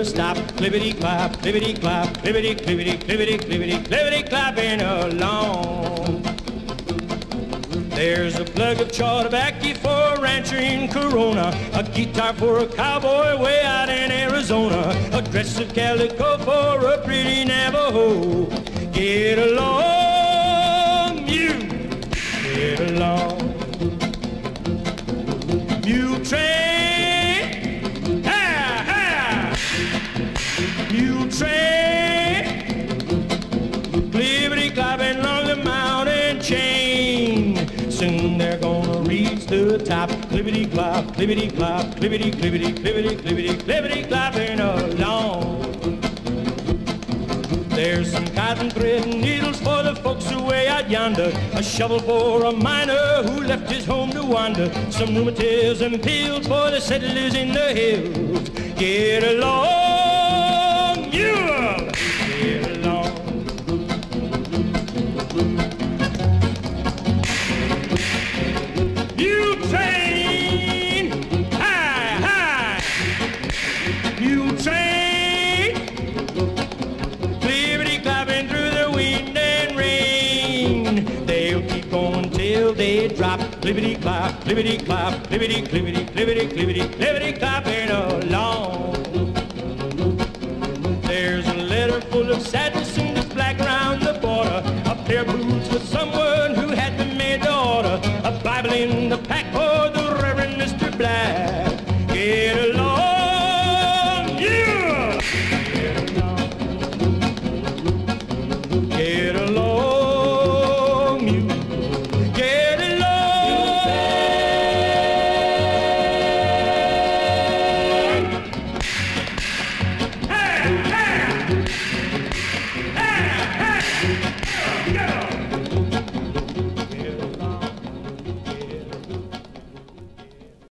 stop. Clippity-clap, clippity-clap, clippity-clippity, clippity-clippity, clippity-clapping along. There's a plug of tobacco for a rancher in Corona, a guitar for a cowboy way out in Arizona, a dress of calico for a pretty Navajo. Get along, Mule, get along. Mule train, ha, ha. Mule train, clippity-clopping along the mountain chain. Soon they're gonna reach the top. Clippity-clop, clippity-clop, clippity-clippity, clippity-clippity, clippity-clopping along. There's some cotton thread and needles for the folks away out yonder, a shovel for a miner who left his home to wander, some rheumatism pills for the settlers in the hills. Get along, Mule, get along. Mule train, hi, hi. Mule train, clippity-clopping through the wind and rain. They'll keep going till they drop. Clippity-clop, clippity-clop, clippity-clippity, clippity-clippity, clippity-clopping along. There's a letter full of sadness